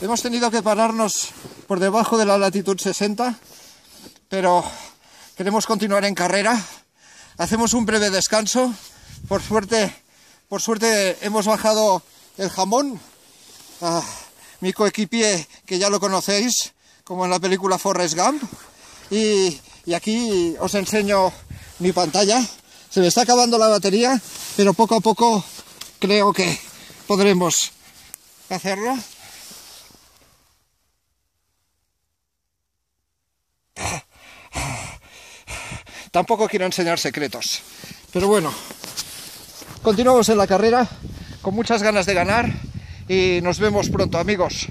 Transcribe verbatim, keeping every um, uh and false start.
Hemos tenido que pararnos por debajo de la latitud sesenta, pero queremos continuar en carrera. Hacemos un breve descanso. Por suerte, por suerte hemos bajado el jamón. Ah, mi coequipier, que ya lo conocéis, como en la película Forrest Gump. Y, y aquí os enseño mi pantalla. Se me está acabando la batería, pero poco a poco creo que podremos hacerlo. Tampoco quiero enseñar secretos, pero bueno, continuamos en la carrera con muchas ganas de ganar y nos vemos pronto, amigos.